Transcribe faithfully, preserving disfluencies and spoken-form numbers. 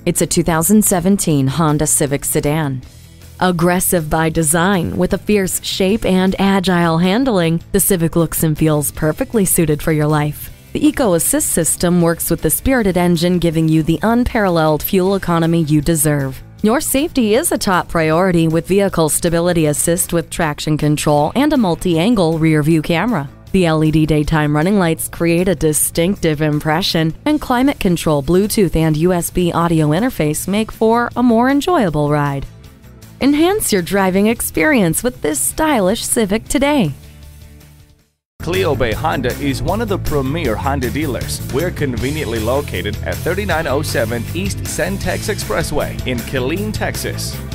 It's a two thousand seventeen Honda Civic sedan. Aggressive by design, with a fierce shape and agile handling, the Civic looks and feels perfectly suited for your life. The Eco Assist system works with the spirited engine, giving you the unparalleled fuel economy you deserve. Your safety is a top priority with Vehicle Stability Assist with traction control and a multi-angle rear-view camera. The L E D daytime running lights create a distinctive impression, and climate control, Bluetooth, and U S B audio interface make for a more enjoyable ride. Enhance your driving experience with this stylish Civic today. Cleo Bay Honda is one of the premier Honda dealers. We're conveniently located at thirty-nine oh seven East Centex Expressway in Killeen, Texas.